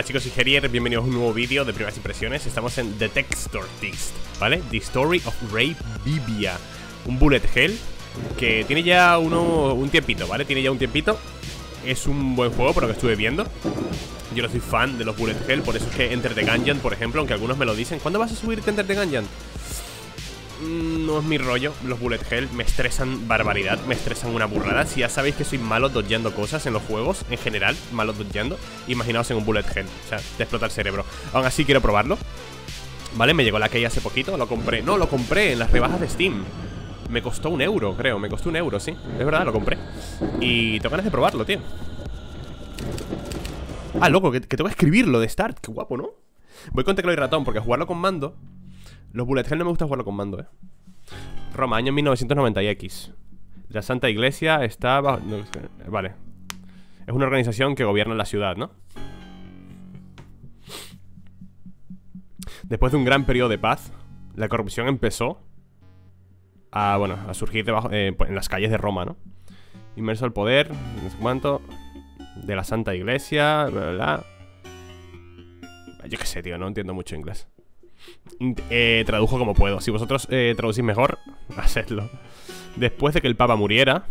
chicos, soy Gerier, bienvenidos a un nuevo vídeo de primeras impresiones. Estamos en The Textortist, ¿vale? The Story of Ray Bibia. Un bullet hell que tiene ya un tiempito, ¿vale? Tiene ya un tiempito. Es un buen juego por lo que estuve viendo. Yo no soy fan de los bullet hell, por eso es que Enter the Gungeon, por ejemplo, aunque algunos me lo dicen, ¿cuándo vas a subirte Enter the Gungeon? No es mi rollo. Los bullet hell me estresan barbaridad, me estresan una burrada. Si ya sabéis que soy malo dodgeando cosas en los juegos, en general, malo dodgeando, imaginaos en un bullet hell, o sea, te explota el cerebro. Aún así quiero probarlo, ¿vale? Me llegó la key hace poquito, lo compré. No, lo compré en las rebajas de Steam. Me costó 1 euro, creo, me costó 1 euro, sí. Es verdad, lo compré. Y tengo ganas de probarlo, tío. Ah, loco, que tengo que escribirlo de start. Qué guapo, ¿no? Voy con teclado y ratón, porque jugarlo con mando, los bullet hell no me gusta jugarlo con mando, Roma, año 1990X. La Santa Iglesia está bajo... no, vale. Es una organización que gobierna la ciudad, ¿no? Después de un gran periodo de paz, la corrupción empezó a, bueno, a surgir debajo, en las calles de Roma, ¿no? Inmerso al poder, no sé cuánto, de la Santa Iglesia, bla, bla, bla. Yo qué sé, tío, no entiendo mucho inglés. Tradujo como puedo. Si vosotros traducís mejor, hacedlo. Después de que el Papa muriera,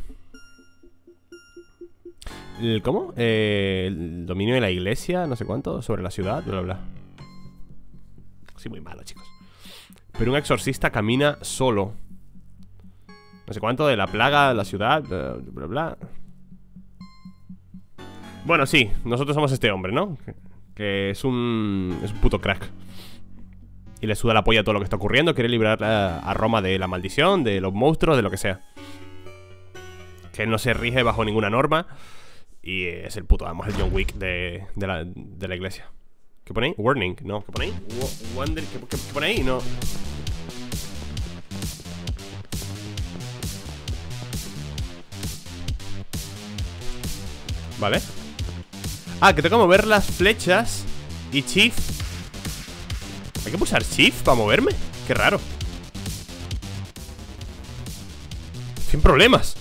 ¿cómo? El dominio de la iglesia, no sé cuánto, sobre la ciudad, bla, bla, bla. Sí, muy malo, chicos. Pero un exorcista camina solo, no sé cuánto, de la plaga de la ciudad, bla, bla, bla. Bueno, sí, nosotros somos este hombre, ¿no? Que es un puto crack. Y le suda la polla a todo lo que está ocurriendo. Quiere liberar a Roma de la maldición, de los monstruos, de lo que sea. Que no se rige bajo ninguna norma. Y es el puto, vamos, el John Wick de la iglesia. ¿Qué pone ahí? Warning, no, ¿qué pone ahí? ¿Qué pone ahí? No. Vale. Ah, que tengo que mover las flechas y shift. ¿Hay que pulsar shift para moverme? Qué raro. Sin problemas.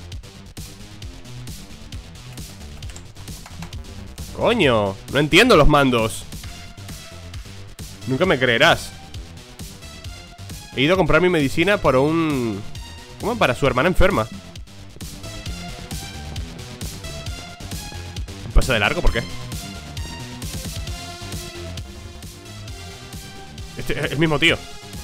Coño, no entiendo los mandos. Nunca me creerás. He ido a comprar mi medicina por un... ¿cómo? Para su hermana enferma. ¿Pasa de largo? ¿Por qué? El mismo tío.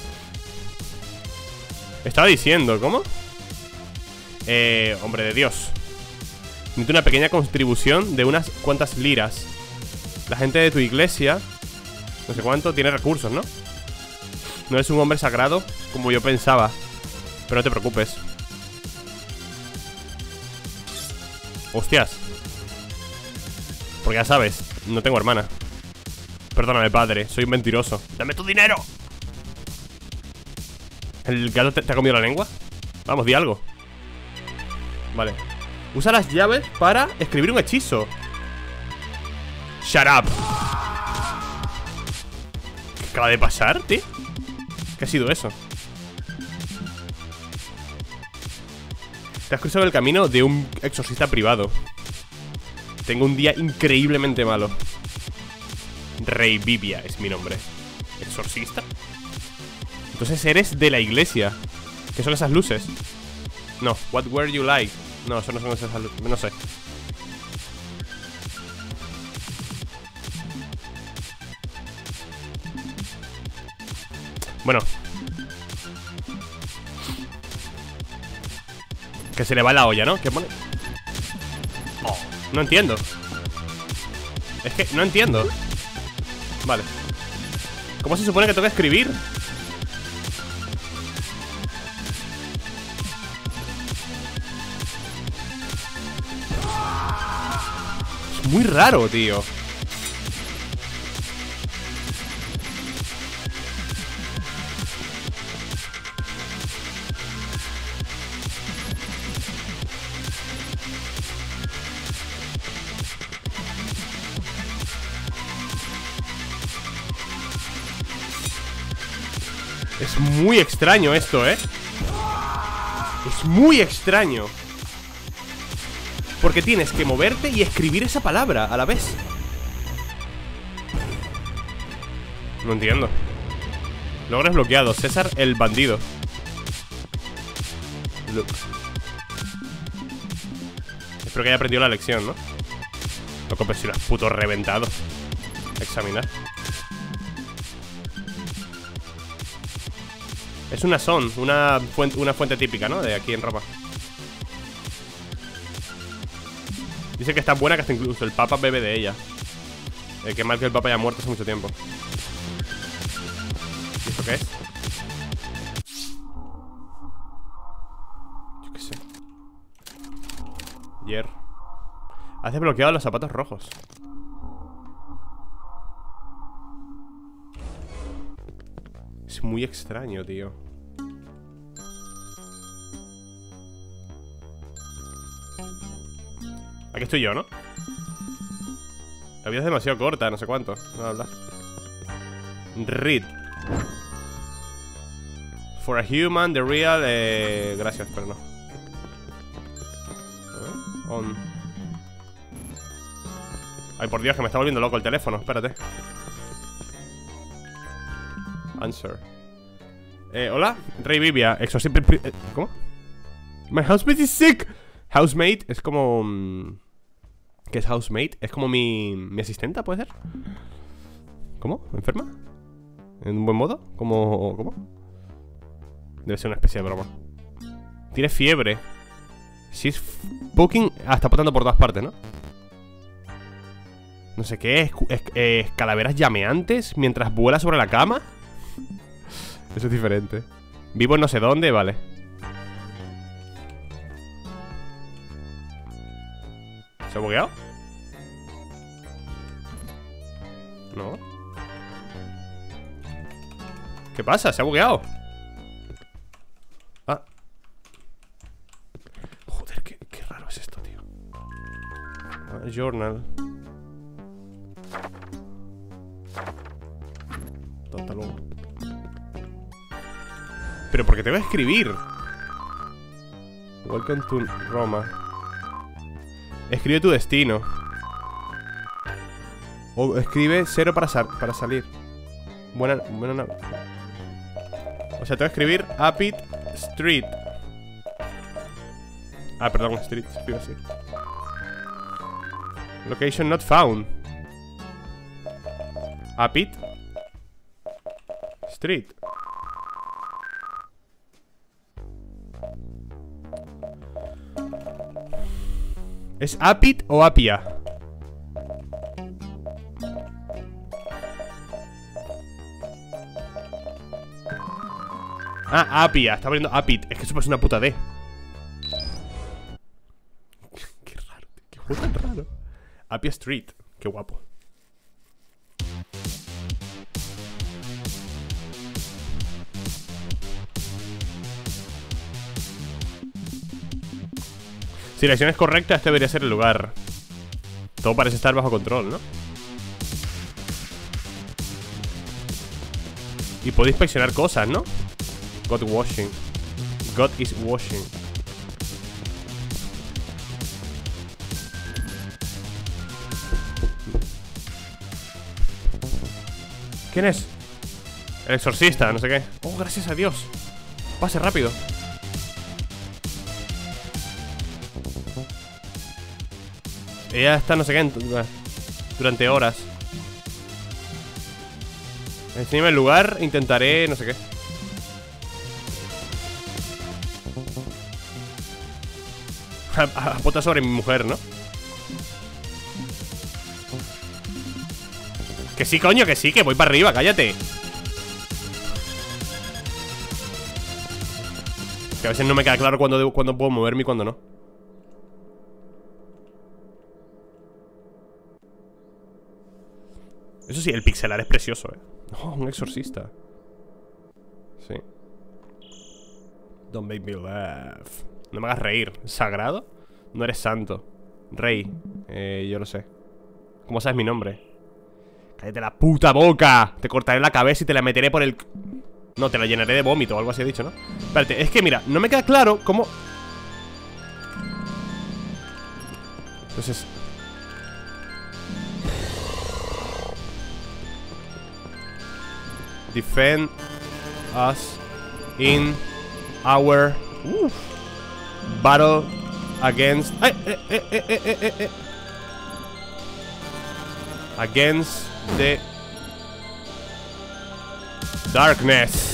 Estaba diciendo, ¿cómo? Hombre de Dios, necesito una pequeña contribución de unas cuantas liras. La gente de tu iglesia, no sé cuánto, tiene recursos, ¿no? No eres un hombre sagrado como yo pensaba, pero no te preocupes. Hostias. Porque ya sabes, no tengo hermana. Perdóname, padre, soy un mentiroso. ¡Dame tu dinero! ¿El gato te ha comido la lengua? Vamos, di algo. Vale. Usa las llaves para escribir un hechizo. Shut up. ¿Qué acaba de pasar, tío? ¿Qué ha sido eso? Te has cruzado el camino de un exorcista privado. Tengo un día increíblemente malo. Ray Bibia es mi nombre. ¿Exorcista? Entonces eres de la iglesia. ¿Qué son esas luces? No, what were you like? No, eso no son esas luces, no sé. Bueno, que se le va la olla, ¿no? ¿Qué pone? Oh, no entiendo. Es que no entiendo. Vale. ¿Cómo se supone que tengo que escribir? Es muy raro, tío. Es muy extraño esto, Es muy extraño. Porque tienes que moverte y escribir esa palabra a la vez. No entiendo. Logro desbloqueado. César el bandido. Look. Espero que haya aprendido la lección, ¿no? Loco, pero si lo has puto reventado. Examinar. Es una son, una fuente típica, ¿no? De aquí en Roma. Dice que está buena, que hasta incluso el Papa bebe de ella. Qué mal que el Papa haya muerto hace mucho tiempo. ¿Y esto qué es? Yo qué sé. Has desbloqueado los zapatos rojos. Es muy extraño, tío. Aquí estoy yo, ¿no? La vida es demasiado corta, no sé cuánto. No habla. Read. For a human, the real... gracias, pero no. On. Ay, por Dios, que me está volviendo loco el teléfono. Espérate. Answer. Hola, Rey Bibia. ¿Cómo? My housemate is sick. Housemate es como... ¿Qué es housemate? Es como mi asistenta, ¿puede ser? ¿Cómo? ¿Enferma? ¿En un buen modo? ¿Cómo? Debe ser una especie de broma. Tiene fiebre. She's poking... Ah, está potando por todas partes, ¿no? No sé qué es. Calaveras llameantes mientras vuela sobre la cama. Eso es diferente. Vivo en no sé dónde, vale. ¿Se ha bugueado? No. ¿Qué pasa? ¿Se ha bugueado? Ah. Joder, qué raro es esto, tío. Journal. Tonta luego. Pero porque te voy a escribir. Welcome to Roma. Escribe tu destino. O escribe 0 para salir. Buena. O sea, te voy a escribir Apit Street. Ah, perdón, Street. Escribe así. Location not found. Apit Street. ¿Es Apit o Apia? Ah, Apia. Está poniendo Apit. Es que eso es una puta D. Qué raro, tío. Qué juego tan raro. Apia Street. Qué guapo. Si la acción es correcta, este debería ser el lugar. Todo parece estar bajo control, ¿no? Y puedo inspeccionar cosas, ¿no? God washing. God is washing. ¿Quién es? El exorcista, no sé qué. Oh, gracias a Dios. Pase rápido. Ella está no sé qué durante horas. Enséñame el lugar, intentaré no sé qué. Apota sobre mi mujer, ¿no? Que sí, coño, que sí, que voy para arriba, cállate. Que a veces no me queda claro cuándo puedo moverme y cuándo no. Eso sí, el pixelar es precioso, Oh, un exorcista. Sí. Don't make me laugh. No me hagas reír. ¿Sagrado? No eres santo. Rey. Yo lo sé. ¿Cómo sabes mi nombre? ¡Cállate la puta boca! Te cortaré la cabeza y te la meteré por el... No, te la llenaré de vómito o algo así he dicho, ¿no? Espérate, es que mira, no me queda claro cómo... Entonces... defend us in our battle against against the darkness.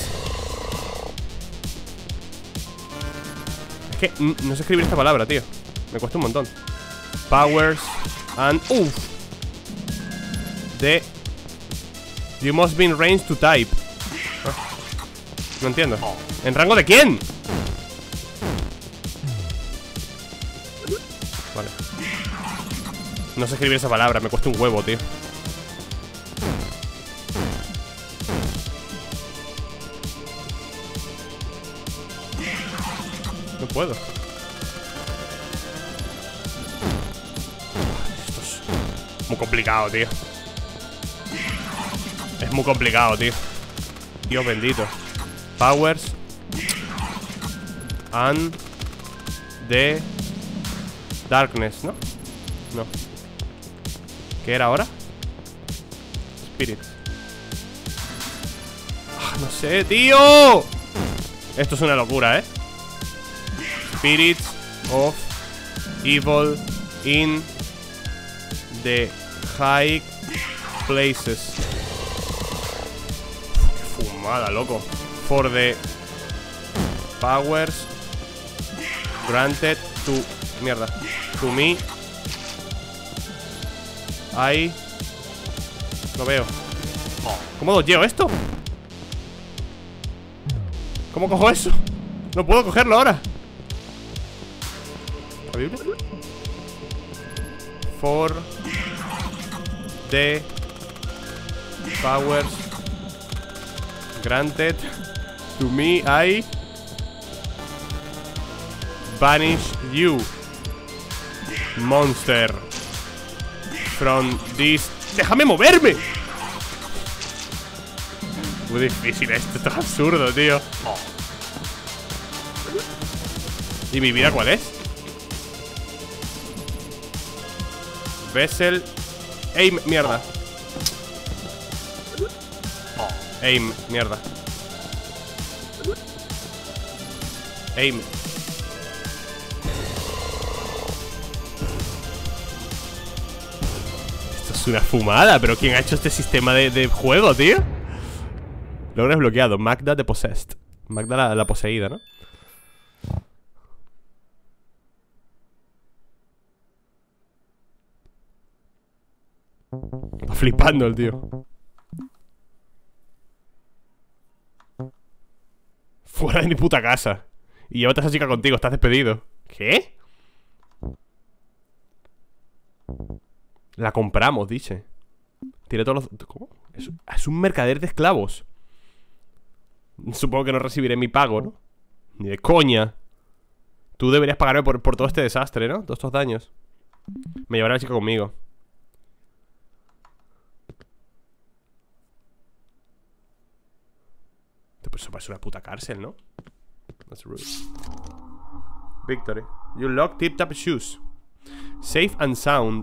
Es que no sé escribir esta palabra, tío. Me cuesta un montón. Powers and the you must be in range to type. No entiendo. ¿En rango de quién? Vale. No sé escribir esa palabra, me cuesta un huevo, tío. No puedo. Esto es muy complicado, tío. Es muy complicado, tío. Dios bendito. Powers and the darkness, ¿no? No. ¿Qué era ahora? Spirits. No sé, tío. Esto es una locura, ¿eh? Spirits of evil in the high places. Qué fumada, loco. For the powers granted to... Mierda. To me. I... No veo. ¿Cómo dodgeo esto? ¿Cómo cojo eso? No puedo cogerlo ahora. ¿La Biblia? For the powers granted to me, I banish you, monster, from this... ¡Déjame moverme! Muy difícil esto es absurdo, tío. ¿Y mi vida cuál es? Vessel. Aim, mierda. Aim, mierda. Aim. Esto es una fumada. ¿Pero quién ha hecho este sistema de juego, tío? Logro desbloqueado. Magda the Possessed. Magda la poseída, ¿no? Está flipando el tío. Fuera de mi puta casa. Y llévate a esa chica contigo, estás despedido. ¿Qué? La compramos, dice. Tiene todos los... ¿Cómo? Es un mercader de esclavos. Supongo que no recibiré mi pago, ¿no? Ni de coña. Tú deberías pagarme por todo este desastre, ¿no? Todos estos daños. Me llevará la chica conmigo. Pues eso parece una puta cárcel, ¿no? That's rude. Victory. You lock tip-tap shoes. Safe and sound.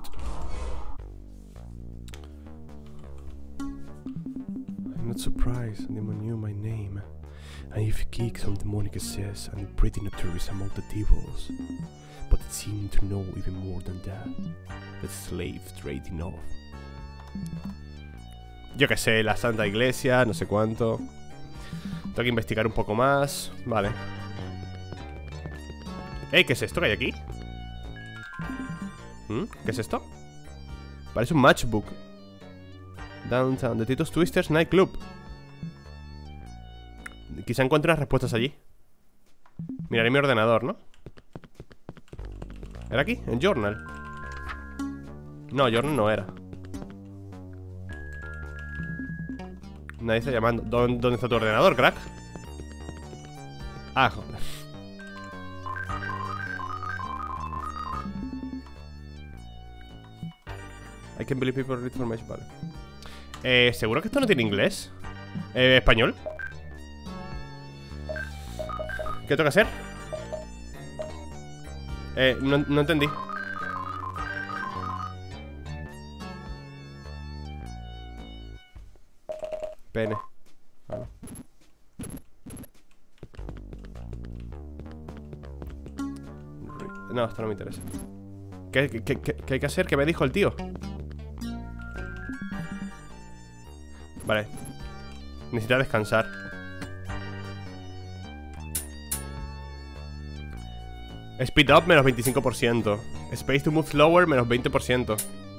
I'm not surprised. Anyone knew my name. And if geek some demonic says I'm pretty notorious among the devils. But it seemed to know even more than that. The slave trading off. Yo que sé, la Santa Iglesia, no sé cuánto. Tengo que investigar un poco más. Vale. ¿Qué es esto que hay aquí? ¿Qué es esto? Parece un matchbook. Downtown, The Tito's Twisters Nightclub. Quizá encuentre las respuestas allí. Miraré mi ordenador, ¿no? ¿Era aquí? En Journal. No, Journal no era. Nadie está llamando. ¿Dónde está tu ordenador, crack? Ah, joder. I can believe people read information. Vale. ¿Seguro que esto no tiene inglés? ¿Español? ¿Qué tengo que hacer? No entendí. Pene. No, esto no me interesa. ¿Qué hay que hacer? ¿Qué me dijo el tío? Vale. Necesita descansar. Speed up, menos 25%. Space to move slower, menos 20%.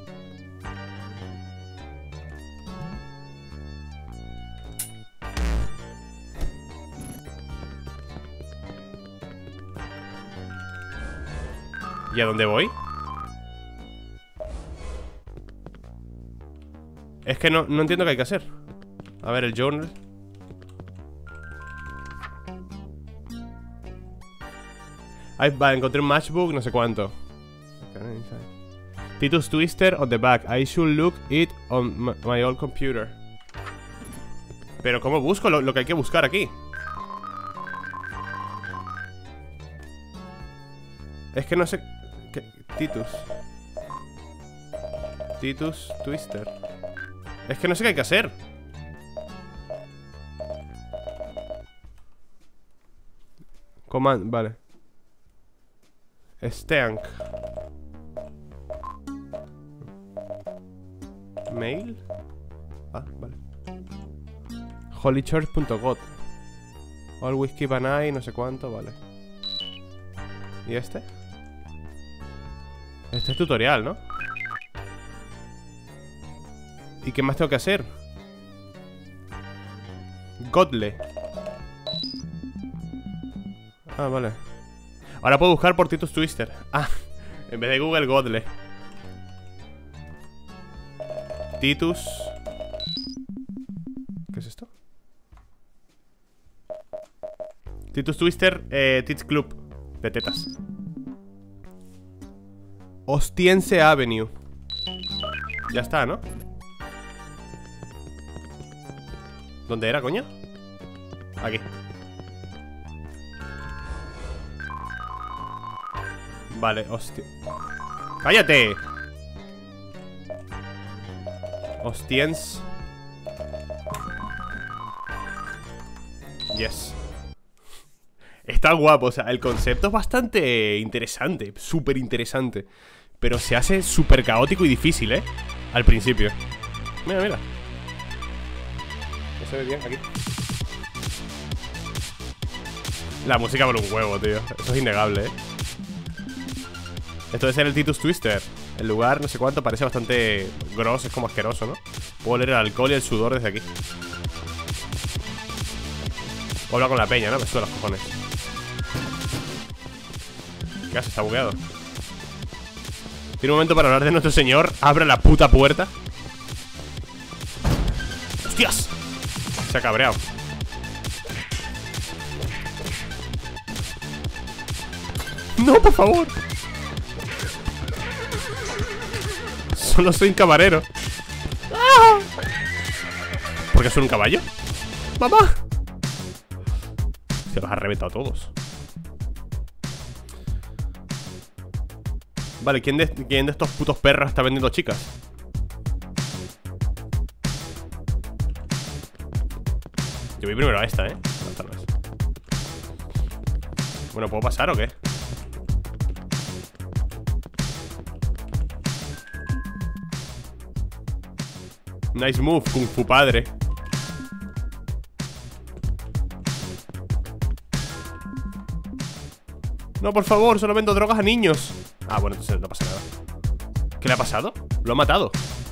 ¿Y a dónde voy? Es que no entiendo qué hay que hacer. A ver, el journal. Vale, encontré un matchbook, no sé cuánto. Titus Twister on the back. I should look it on my old computer. Pero ¿cómo busco lo que hay que buscar aquí? Es que no sé... Titus Twister. Es que no sé qué hay que hacer. Command, vale. Stank. Mail. Ah, vale. Holychurch.god. Always keep an eye, no sé cuánto, vale. ¿Y este? Este es tutorial, ¿no? ¿Y qué más tengo que hacer? Godle. Ah, vale. Ahora puedo buscar por Titus Twister. Ah, en vez de Google, Godle. Titus. ¿Qué es esto? Titus Twister, Tits Club. De tetas. Ostiense Avenue. Ya está, ¿no? ¿Dónde era, coño? Aquí. Vale, hostia. ¡Cállate! Ostiens. Yes. Está guapo, o sea, el concepto es bastante interesante. Súper interesante. Pero se hace súper caótico y difícil, ¿eh? Al principio. Mira, mira. No se ve bien aquí. La música por un huevo, tío. Eso es innegable, ¿eh? Esto debe ser el Titus Twister. El lugar, no sé cuánto, parece bastante grosso, es como asqueroso, ¿no? Puedo oler el alcohol y el sudor desde aquí. Puedo hablar con la peña, ¿no? Me suda los cojones. ¿Qué hace? Está bugueado. Tiene un momento para hablar de nuestro señor. Abre la puta puerta. ¡Hostias! Se ha cabreado. ¡No, por favor! Solo soy un camarero. ¡Ah! ¿Por qué soy un caballo? ¡Mamá! Se los ha reventado todos. Vale, ¿quién de estos putos perros está vendiendo chicas? Yo voy primero a esta, ¿eh? No, esta no es. Bueno, ¿puedo pasar o qué? Nice move, Kung Fu padre. No, por favor, solo vendo drogas a niños. Ah, bueno, entonces no pasa nada. ¿Qué le ha pasado? Lo ha matado.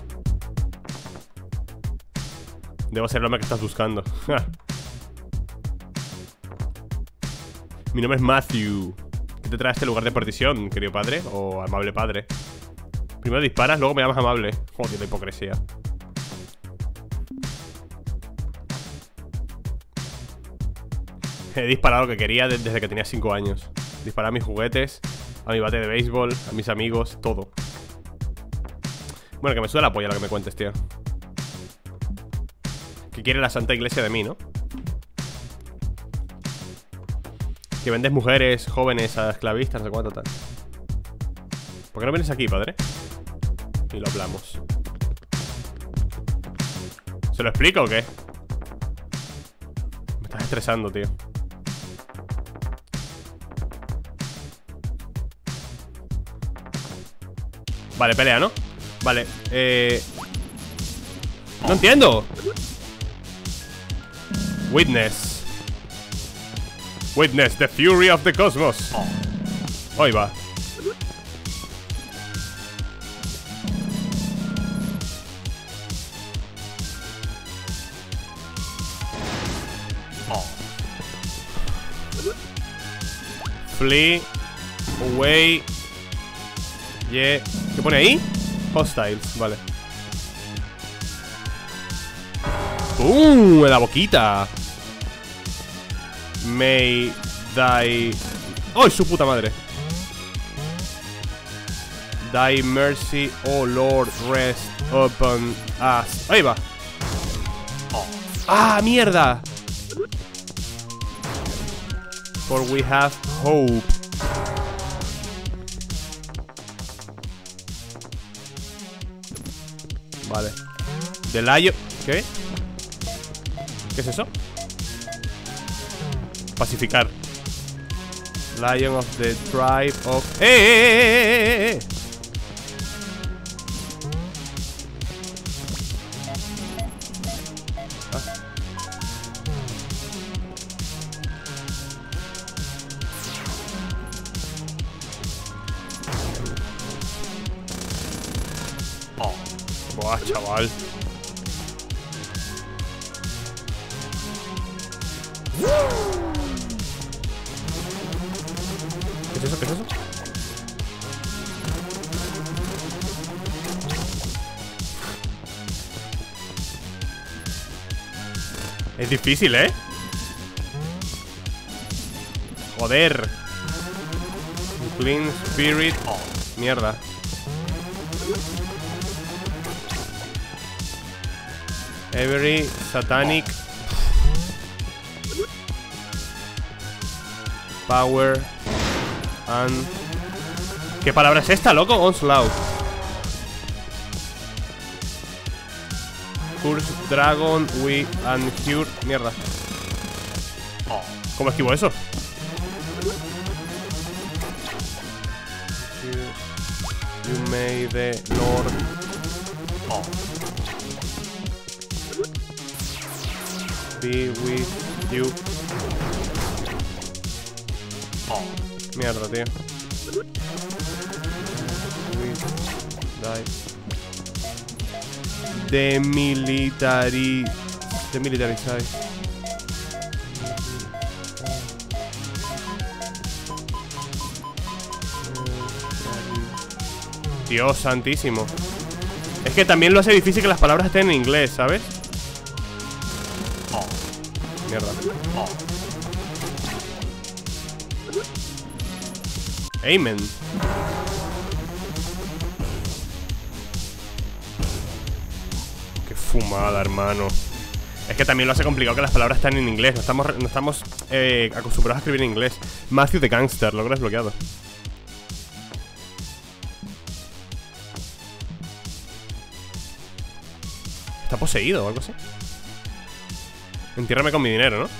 Debo ser el hombre que estás buscando. Mi nombre es Matthew. ¿Qué te trae a este lugar de perdición, querido padre? O amable padre. Primero disparas, luego me llamas amable. Joder, la hipocresía. He disparado lo que quería desde que tenía 5 años. Disparar a mis juguetes, a mi bate de béisbol, a mis amigos, todo. Bueno, que me suda la polla lo que me cuentes, tío. ¿Qué quiere la Santa Iglesia de mí, no? Que vendes mujeres jóvenes a esclavistas, no sé cuánto tal. ¿Por qué no vienes aquí, padre? Y lo hablamos. ¿Se lo explico o qué? Me estás estresando, tío. Vale, pelea, ¿no? Vale, no entiendo. Witness. Witness the fury of the cosmos. Ahí va. Flee away. Yeah. ¿Qué pone ahí? Hostiles, vale. En la boquita. May die. ¡Oh, su puta madre! Die mercy, oh Lord, rest upon us. Ahí va. ¡Ah, mierda! For we have hope. Vale. The Lion. ¿Qué? ¿Qué es eso? Pacificar. Lion of the tribe of... ¡Eh! Buah, chaval. ¿Qué es eso? ¿Qué es eso? Es difícil, ¿eh? Joder. Clean Spirit. Oh, mierda. Every Satanic Power and... ¿Qué palabra es esta, loco? Onslaught. Curse Dragon We and Cure. Mierda. ¿Cómo esquivo eso? You may the Lord. Be with you. Mierda, tío. Demilitarize. Dios santísimo. Es que también lo hace difícil que las palabras estén en inglés, ¿sabes? Mierda. Amen. Qué fumada, hermano. Es que también lo hace complicado que las palabras estén en inglés. No estamos acostumbrados a escribir en inglés. Matthew the Gangster, logro desbloqueado. Está poseído o algo así. Entiérrame con mi dinero, ¿no?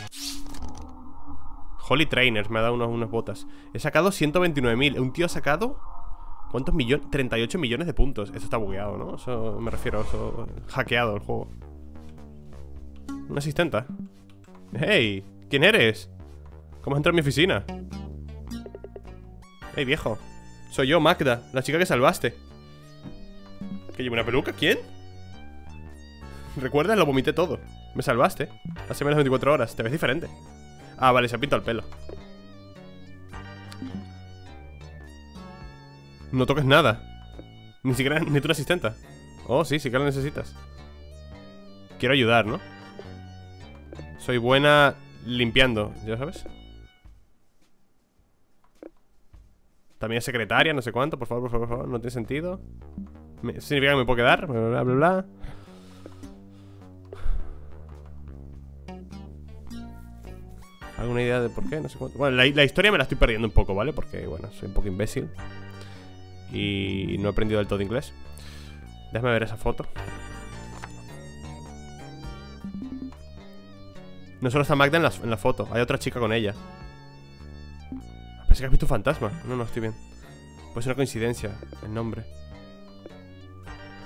Holy Trainers, me ha dado unas botas. He sacado 129.000. Un tío ha sacado... ¿Cuántos millones? 38 millones de puntos. Eso está bugueado, ¿no? Eso me refiero, eso... hackeado el juego. Una asistenta. Hey, ¿quién eres? ¿Cómo has entrado en mi oficina? Hey, viejo. Soy yo, Magda, la chica que salvaste. ¿Que lleva una peluca? ¿Quién? ¿Recuerdas? Lo vomité todo. Me salvaste. Hace menos de 24 horas. Te ves diferente. Ah, vale, se ha pintado el pelo. No toques nada. Ni siquiera necesito una asistenta. Oh, sí, sí que la necesitas. Quiero ayudar, ¿no? Soy buena limpiando, ¿ya sabes? También es secretaria, no sé cuánto. Por favor, por favor, por favor. No tiene sentido. Significa que me puedo quedar. Bla, bla, bla, bla. ¿Alguna idea de por qué? No sé cuánto. Bueno, la historia me la estoy perdiendo un poco, ¿vale? Porque, bueno, soy un poco imbécil y no he aprendido del todo inglés. Déjame ver esa foto. No solo está Magda en la foto. Hay otra chica con ella. Pensé que has visto un fantasma. No, no, estoy bien. Puede ser una coincidencia el nombre.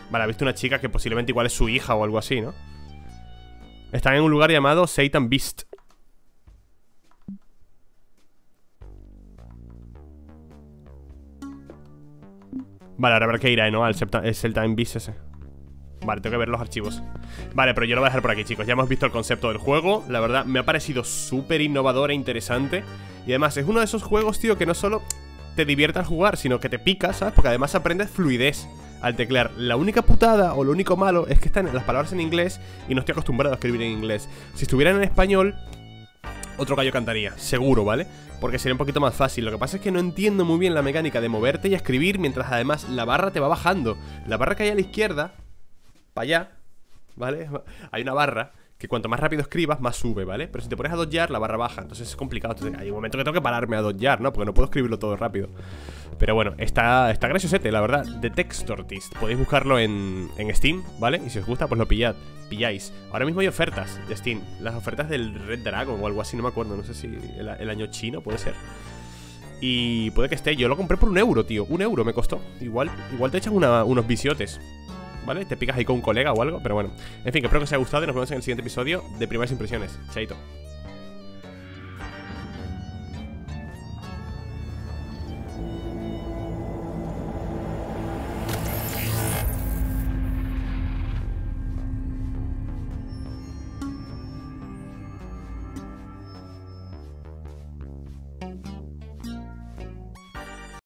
Vale, ha visto una chica que posiblemente igual es su hija o algo así, ¿no? Están en un lugar llamado Satan Beast. Vale, ahora habrá que ir a, ¿no? Al Satan Beast ese. Vale, tengo que ver los archivos. Vale, pero yo lo voy a dejar por aquí, chicos. Ya hemos visto el concepto del juego. La verdad, me ha parecido súper innovador e interesante. Y además, es uno de esos juegos, tío, que no solo te divierte al jugar, sino que te pica, ¿sabes? Porque además aprendes fluidez al teclear. La única putada o lo único malo es que están las palabras en inglés y no estoy acostumbrado a escribir en inglés. Si estuvieran en español, otro gallo cantaría, seguro, ¿vale? Porque sería un poquito más fácil. Lo que pasa es que no entiendo muy bien la mecánica de moverte y escribir mientras además la barra te va bajando. La barra que hay a la izquierda, para allá, ¿vale? Hay una barra que cuanto más rápido escribas, más sube, ¿vale? Pero si te pones a dodgear, la barra baja. Entonces es complicado. Entonces, hay un momento que tengo que pararme a dodgear, ¿no? Porque no puedo escribirlo todo rápido. Pero bueno, está graciosete, la verdad. The Textortist. Podéis buscarlo en Steam, ¿vale? Y si os gusta, pues lo pilláis. Ahora mismo hay ofertas de Steam. Las ofertas del Red Dragon o algo así, no me acuerdo. No sé si el año chino puede ser. Y puede que esté. Yo lo compré por 1 euro, tío. 1 euro me costó. Igual te echan unos visiotes, ¿vale? Te picas ahí con un colega o algo, pero bueno. En fin, que espero que os haya gustado y nos vemos en el siguiente episodio de Primeras Impresiones. Chaito.